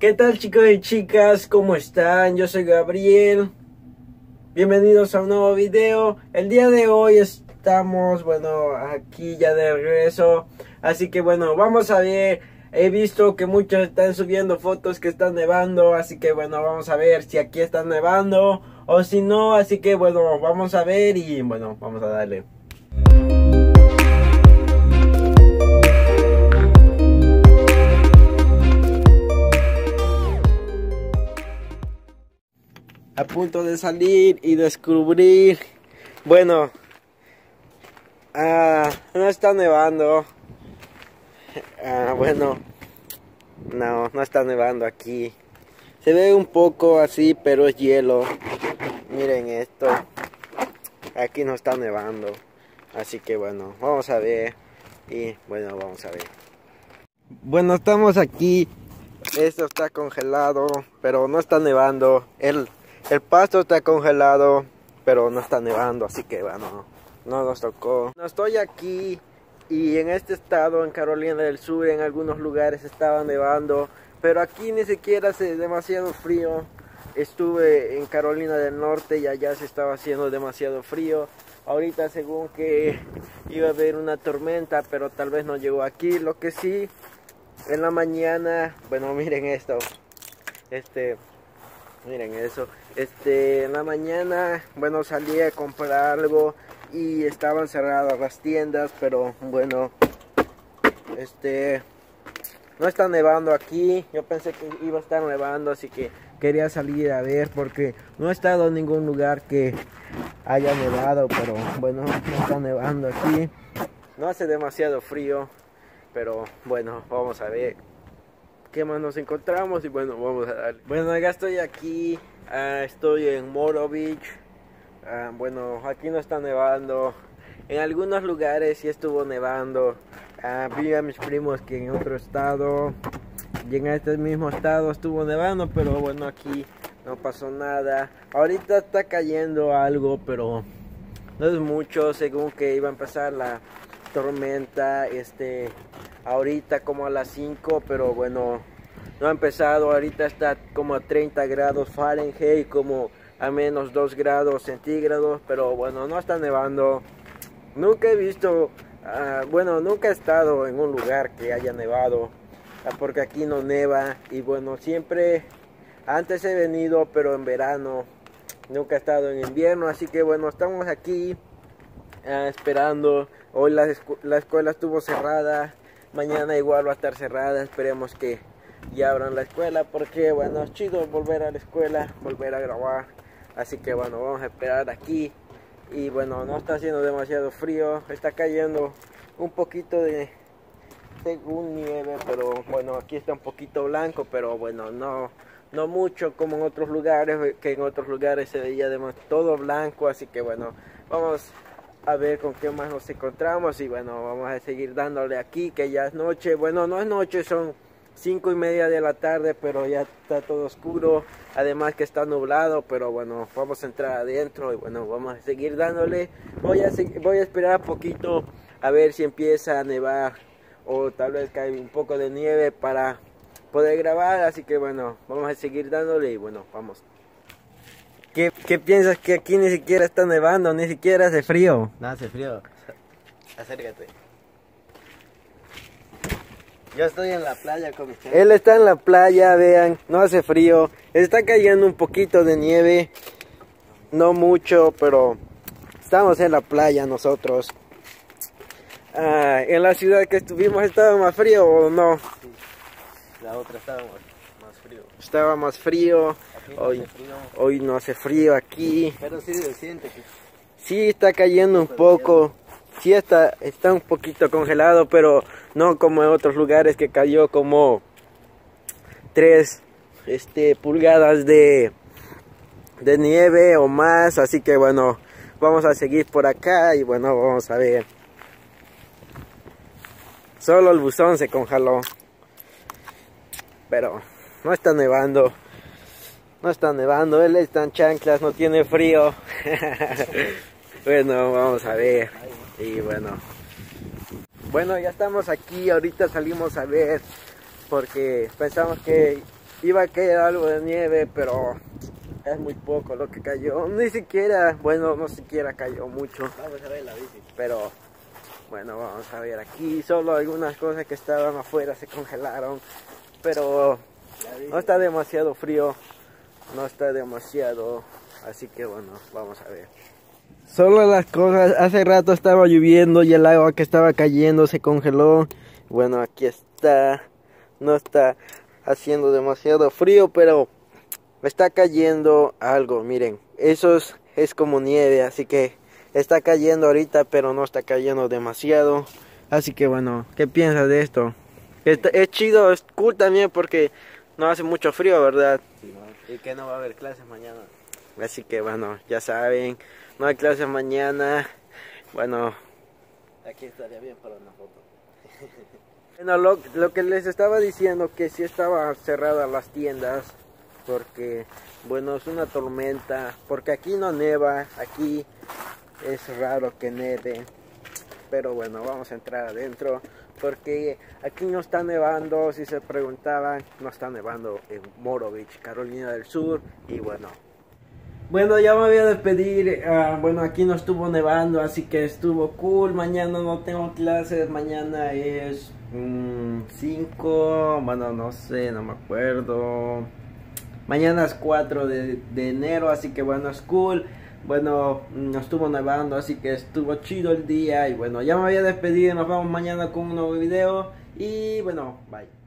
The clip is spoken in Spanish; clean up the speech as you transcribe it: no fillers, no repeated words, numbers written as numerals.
¿Qué tal, chicos y chicas? ¿Cómo están? Yo soy Gabriel. Bienvenidos a un nuevo video. El día de hoy estamos, aquí ya de regreso. Así que vamos a ver. He visto que muchos están subiendo fotos que están nevando. Así que vamos a ver si aquí está nevando o si no. Así que vamos a ver y vamos a darle. A punto de salir y descubrir, no está nevando, no está nevando aquí, se ve un poco así, pero es hielo. Miren esto, aquí no está nevando, así que vamos a ver, y vamos a ver. Estamos aquí, esto está congelado, pero no está nevando. El pasto está congelado, pero no está nevando, así que no nos tocó. No estoy aquí y en este estado, en Carolina del Sur, en algunos lugares estaba nevando, pero aquí ni siquiera hace demasiado frío. Estuve en Carolina del Norte y allá se estaba haciendo demasiado frío. Ahorita según que iba a haber una tormenta, pero tal vez no llegó aquí. Lo que sí, en la mañana, miren esto, miren eso, en la mañana, salí a comprar algo y estaban cerradas las tiendas, pero no está nevando aquí. Yo pensé que iba a estar nevando, así que quería salir a ver porque no he estado en ningún lugar que haya nevado, pero no está nevando aquí. No hace demasiado frío, pero vamos a ver qué más nos encontramos y vamos a darle. Ya estoy aquí, estoy en Moro Beach. Aquí no está nevando. En algunos lugares sí estuvo nevando. Vi a mis primos que en otro estado y en este mismo estado estuvo nevando, pero aquí no pasó nada. Ahorita está cayendo algo, pero no es mucho, según que iba a empezar la tormenta ahorita como a las 5, pero no ha empezado. Ahorita está como a 30 grados Fahrenheit, como a menos 2 grados centígrados, pero no está nevando. Nunca he visto, nunca he estado en un lugar que haya nevado, porque aquí no neva. Y siempre, antes he venido, pero en verano, nunca he estado en invierno. Así que estamos aquí esperando. Hoy la escuela estuvo cerrada, mañana igual va a estar cerrada. Esperemos que ya abran la escuela, porque es chido volver a la escuela, volver a grabar. Así que vamos a esperar aquí. Y no está haciendo demasiado frío, está cayendo un poquito de según nieve, pero aquí está un poquito blanco, pero no mucho como en otros lugares, que en otros lugares se veía todo blanco. Así que vamos a ver con qué más nos encontramos y vamos a seguir dándole aquí, que ya es noche. No es noche, son 5:30 de la tarde, pero ya está todo oscuro, además que está nublado, pero vamos a entrar adentro y vamos a seguir dándole. Voy a esperar un poquito a ver si empieza a nevar o tal vez cae un poco de nieve para poder grabar. Así que vamos a seguir dándole y vamos. ¿Qué piensas? Que aquí ni siquiera está nevando, ni siquiera hace frío? No hace frío, acércate. Yo estoy en la playa con ustedes. Él está en la playa, vean, no hace frío. Está cayendo un poquito de nieve, no mucho, pero estamos en la playa nosotros. En la ciudad que estuvimos, ¿estaba más frío o no? Sí, la otra estaba más frío. Estaba más frío. No Hoy no hace frío aquí. Pero sí se siente que... Sí, está cayendo un poco. Sí está un poquito congelado, pero no como en otros lugares que cayó como 3 pulgadas de nieve o más. Así que vamos a seguir por acá y vamos a ver. Solo el buzón se congeló, pero no está nevando. No está nevando, él está en chanclas, no tiene frío. Vamos a ver. Y ya estamos aquí. Ahorita salimos a ver porque pensamos que iba a caer algo de nieve, pero es muy poco lo que cayó. Ni siquiera, bueno, no siquiera cayó mucho. Vamos a ver la bici. Pero bueno, vamos a ver aquí. Solo algunas cosas que estaban afuera se congelaron. Pero no está demasiado frío. No está demasiado. Así que bueno, vamos a ver. Solo las cosas, hace rato estaba lloviendo y el agua que estaba cayendo se congeló. Bueno, aquí está. No está haciendo demasiado frío, pero está cayendo algo. Miren, eso es como nieve, así que está cayendo ahorita, pero no está cayendo demasiado. Así que bueno, ¿qué piensas de esto? Es chido, es cool también porque no hace mucho frío, ¿verdad? Sí, ¿no? Y que no va a haber clases mañana. Así que bueno, ya saben, no hay clases mañana. Bueno, Aquí estaría bien para una foto. bueno, lo que les estaba diciendo, que sí estaba cerradas las tiendas, porque bueno, es una tormenta, porque aquí no neva, aquí es raro que neve, pero bueno, vamos a entrar adentro, porque aquí no está nevando. Si se preguntaban, no está nevando en Morro Beach, Carolina del Sur. Y bueno, ya me voy a despedir. Bueno, aquí no estuvo nevando, así que estuvo cool. Mañana no tengo clases, mañana es 5, bueno, no sé, no me acuerdo. Mañana es 4 de enero, así que bueno, es cool. Bueno, no estuvo nevando, así que estuvo chido el día. Y bueno, ya me voy a despedir, nos vemos mañana con un nuevo video. Y bueno, bye.